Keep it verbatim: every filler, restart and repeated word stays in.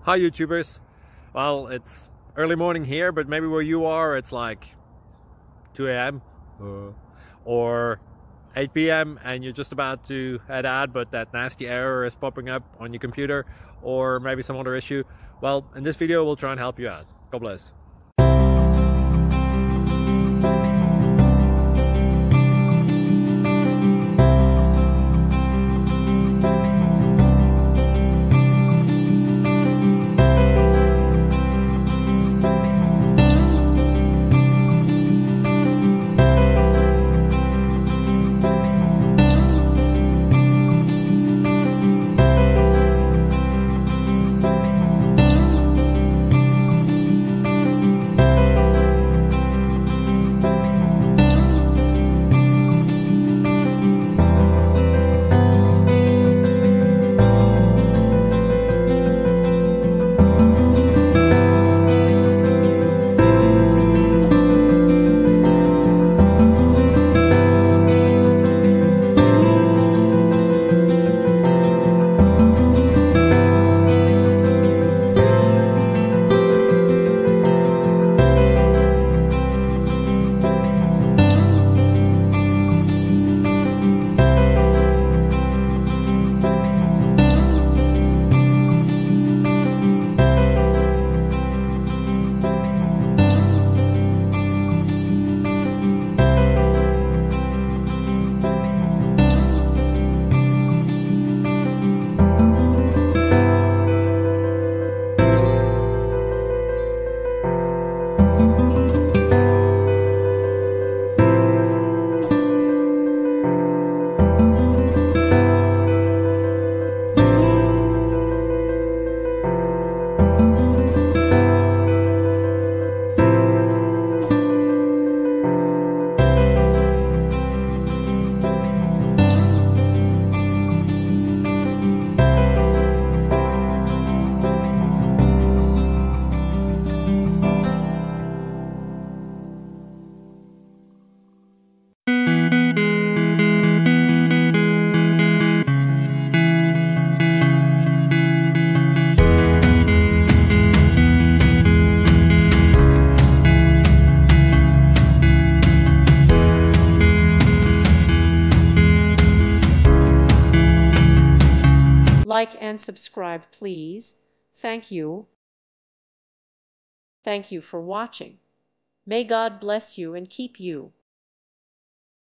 Hi YouTubers. Well, it's early morning here, but maybe where you are it's like two A M uh, or eight P M and you're just about to head out, but that nasty error is popping up on your computer, or maybe some other issue. Well, in this video we'll try and help you out. God bless. Like and subscribe, please. Thank you. Thank you for watching. May God bless you and keep you.